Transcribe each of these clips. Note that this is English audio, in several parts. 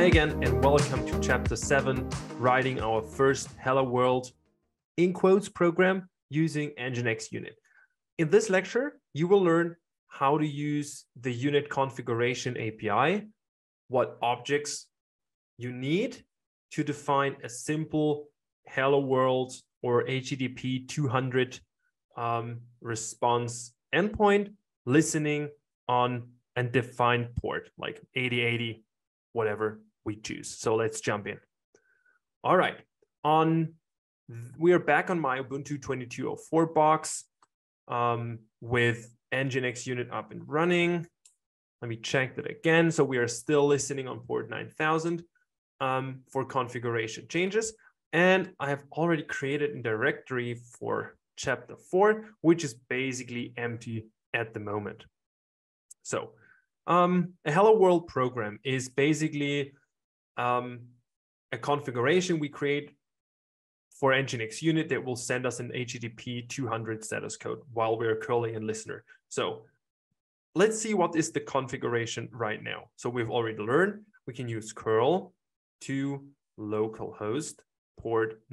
Hi again, and welcome to Chapter 7, writing our first Hello World in quotes program using NGINX Unit. In this lecture, you will learn how to use the Unit Configuration API, what objects you need to define a simple Hello World or HTTP 200 response endpoint, listening on a defined port like 8080, whatever we choose. So let's jump in. All right, we are back on my Ubuntu 22.04 box with NGINX Unit up and running. Let me check that again. So we are still listening on port 9000 for configuration changes. And I have already created a directory for chapter 4, which is basically empty at the moment. So a Hello World program is basically a configuration we create for NGINX Unit that will send us an HTTP 200 status code while we're curling in listener. So let's see what is the configuration right now. So we've already learned we can use curl to localhost port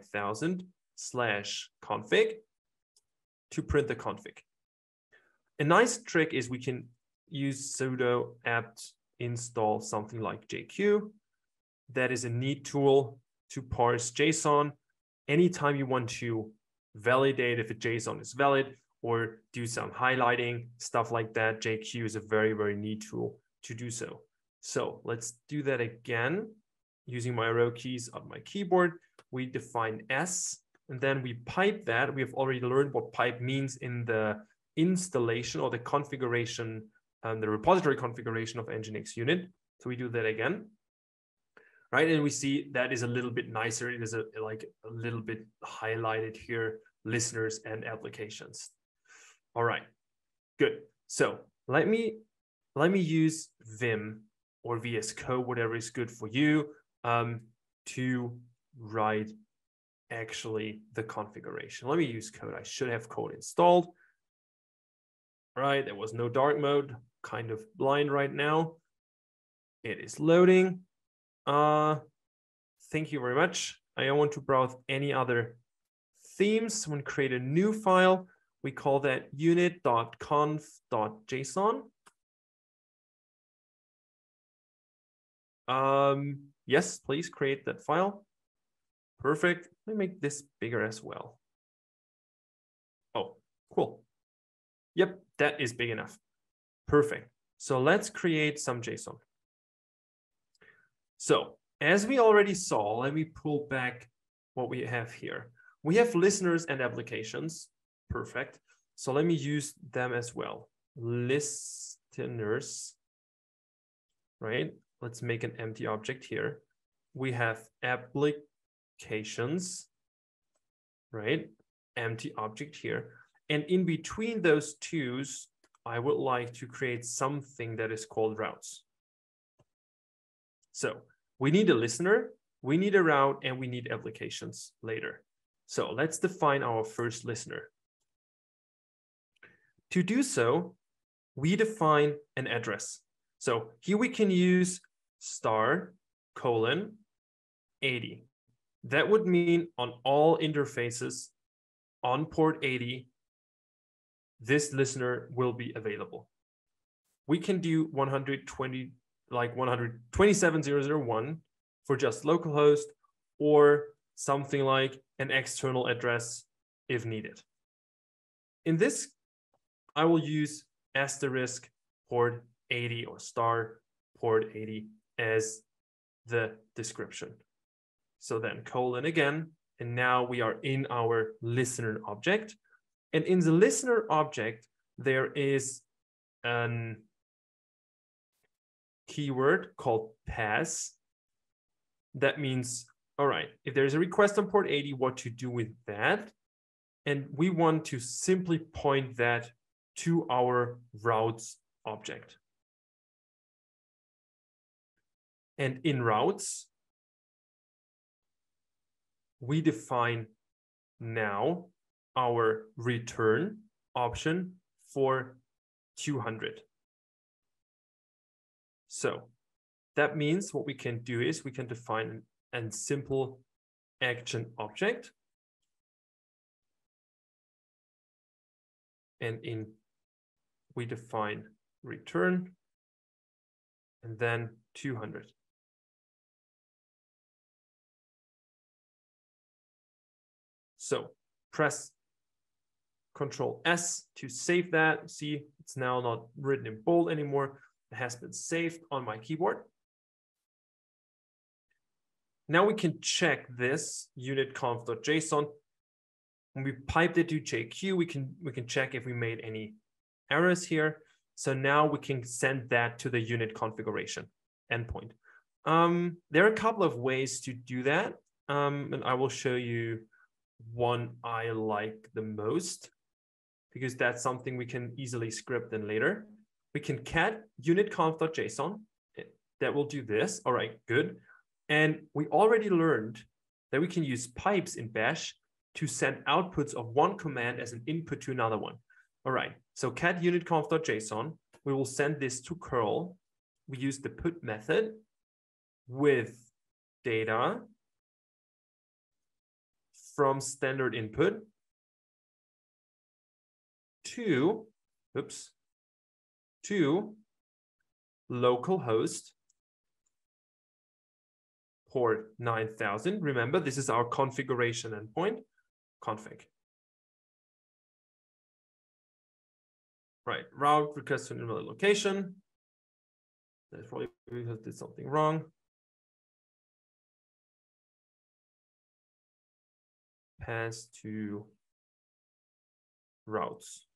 9000/config to print the config. A nice trick is we can use sudo apt install something like JQ. That is a neat tool to parse JSON. Anytime you want to validate if a JSON is valid or do some highlighting, stuff like that, JQ is a very, very neat tool to do so. So let's do that again. Using my arrow keys on my keyboard, we define S, and then we pipe that. We have already learned what pipe means in the installation or the configuration, the repository configuration of NGINX Unit. So we do that again. Right, and we see that is a little bit nicer. It is like a little bit highlighted here, listeners and applications. All right, good. So let me use Vim or VS Code, whatever is good for you, to write actually the configuration. Let me use code. I should have code installed. All right, there was no dark mode. Kind of blind right now. It is loading. Thank you very much. I want to browse any other themes. I'm going to create a new file. We call that unit.conf.json. Yes, please create that file. Perfect. Let me make this bigger as well. Oh, cool. Yep, that is big enough. Perfect. So let's create some JSON. So as we already saw, let me pull back what we have here. We have listeners and applications. Perfect. So let me use them as well. Listeners, right? Let's make an empty object here. We have applications, right? Empty object here. And in between those twos, I would like to create something that is called routes. So we need a listener, we need a route, and we need applications later. So let's define our first listener. To do so, we define an address. So here we can use *:80. That would mean on all interfaces on port 80, this listener will be available. We can do 127.0.0.1 for just localhost, or something like an external address if needed. In this, I will use asterisk port 80 or *port 80 as the description. So then colon again, and now we are in our listener object. And in the listener object, there is an keyword called pass. That means, all right, if there's a request on port 80, what to do with that. And we want to simply point that to our routes object. And in routes, we define now our return option for 200. So that means what we can do is we can define a simple action object. And we define return and then 200. So press Control S to save that. See, it's now not written in bold anymore. It has been saved on my keyboard. Now we can check this unit.conf.json. When we piped it to JQ, we can check if we made any errors here. So now we can send that to the unit configuration endpoint. There are a couple of ways to do that. And I will show you one I like the most, because that's something we can easily script in later. We can cat unit.conf.json. That will do this. All right, good. And we already learned that we can use pipes in Bash to send outputs of one command as an input to another one. All right, so cat unit.conf.json, we will send this to curl. We use the put method with data from standard input to localhost port 9000. Remember, this is our configuration endpoint, config. Right, route request to an invalid location. That's probably because I did something wrong. Pass to routes.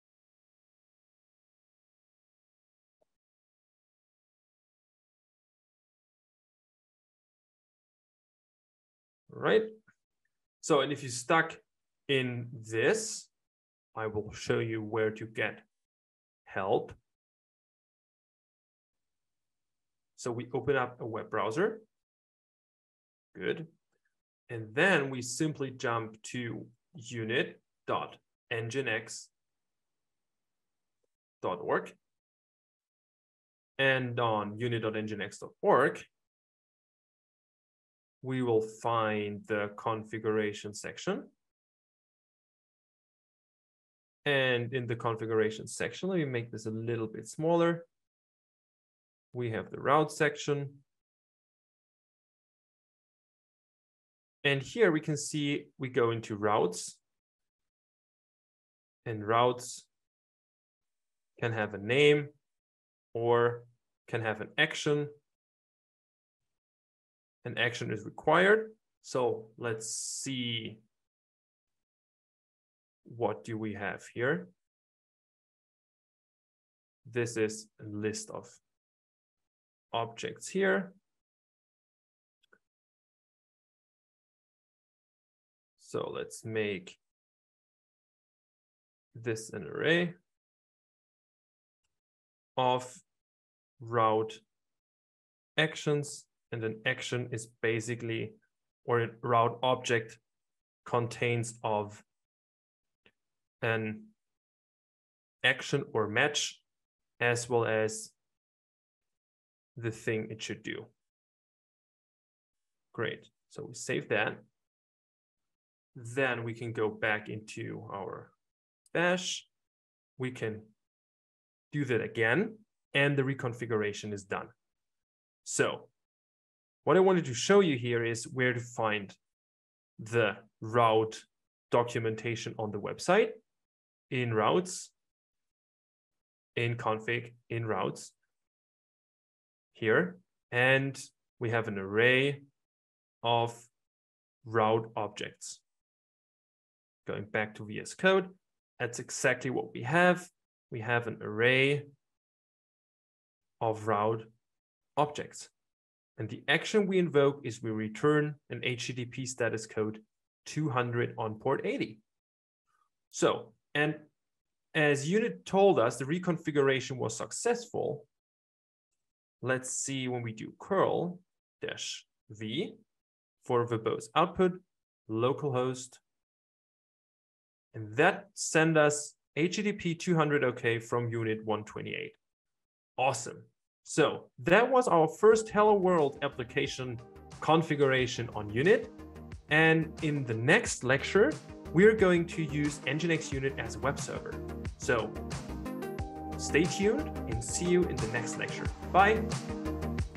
All right. So, and if you're stuck in this, I will show you where to get help. So we open up a web browser. Good. And then we simply jump to unit.nginx.org. And on unit.nginx.org, we will find the configuration section. And in the configuration section, let me make this a little bit smaller. We have the route section. And here we can see we go into routes. And routes can have a name or can have an action. An action is required. So let's see. What do we have here? This is a list of objects here. So let's make this an array of route actions. And an action is basically, or a route object contains of an action or match, as well as the thing it should do. Great. So we save that. Then we can go back into our Bash. We can do that again, and the reconfiguration is done. So what I wanted to show you here is where to find the route documentation on the website, in routes, in config, in routes here. And we have an array of route objects. Going back to VS Code, that's exactly what we have. We have an array of route objects. And the action we invoke is we return an HTTP status code 200 on port 80. So, and as Unit told us, the reconfiguration was successful. Let's see when we do curl -v for verbose output, localhost, and that send us HTTP 200 OK from Unit 128. Awesome. So that was our first Hello World application configuration on Unit. And in the next lecture, we're going to use NGINX Unit as a web server. So stay tuned and see you in the next lecture. Bye.